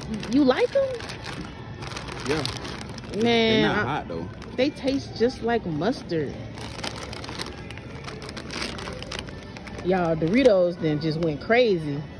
You like them? Yeah. Man, They're not hot though. They taste just like mustard. Y'all, Doritos then just went crazy.